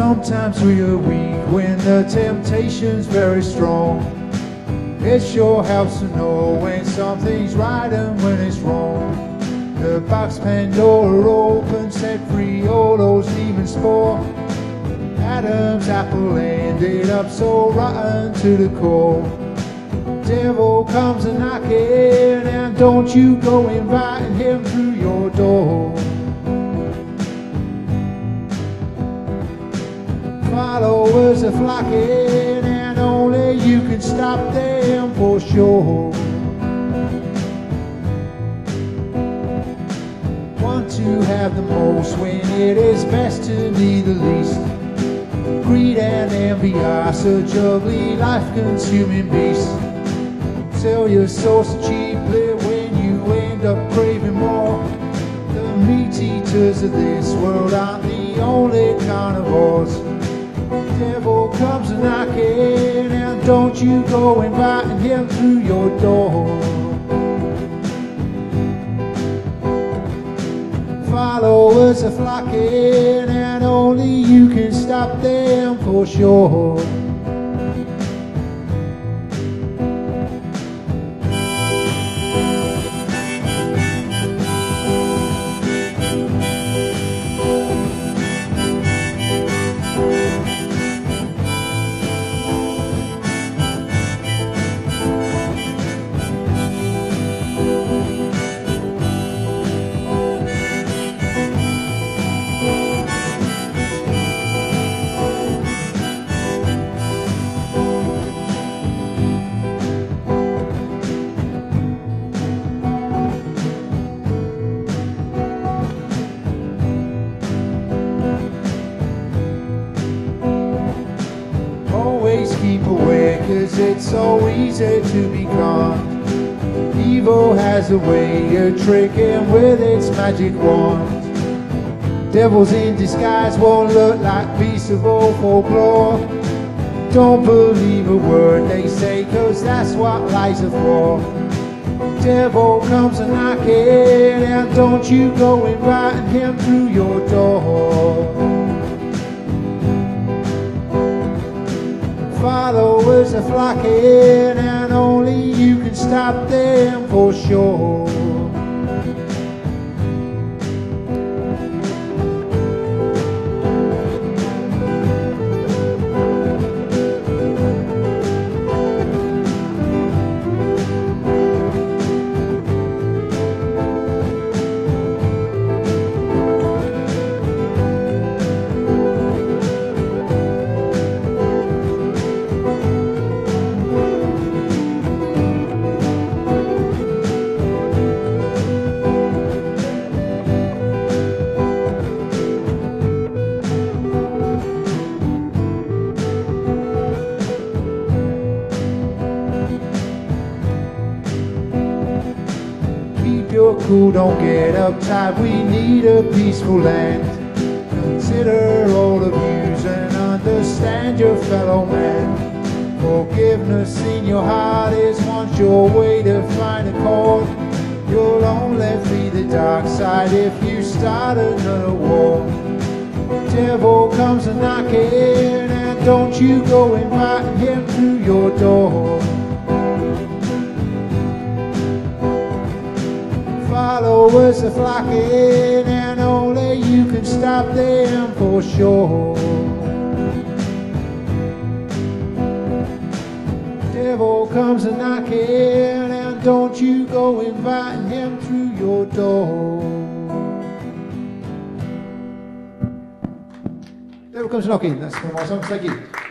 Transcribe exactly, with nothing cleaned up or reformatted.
Sometimes we are weak when the temptation's very strong. It sure helps to know when something's right and when it's wrong. The box Pandora open, set free all those demons for. Adam's apple ended up so rotten to the core. Devil comes a knocking, and don't you go inviting him through your door. Followers are flocking, and only you can stop them for sure. Want to have the most when it is best to be the least. Greed and envy are such ugly, life-consuming beasts. Sell your soul so cheaply when you end up craving more. The meat eaters of this world aren't the only carnivores. Devil comes a knocking, and don't you go inviting him through your door. Followers are flocking, and only you can stop them for sure. Always keep aware, cause it's so easy to be conned. Evil has a way of tricking with its magic wand. Devils in disguise won't look like beasts of old folklore. Don't believe a word they say, cause that's what lies are for. Devil comes a knocking, and don't you go inviting him through your door. Followers are flocking, and only you can stop them for sure. You're cool, don't get uptight, we need a peaceful land. Consider all the views and understand your fellow man. Forgiveness in your heart is one sure way to find a chord. You'll only be the dark side if you start another war. Devil comes a knocking, and don't you go inviting him through your door. Followers are flocking, and only you can stop them for sure. Devil comes a knocking, and don't you go inviting him through your door. Devil comes a knocking, that's one of my songs, thank you.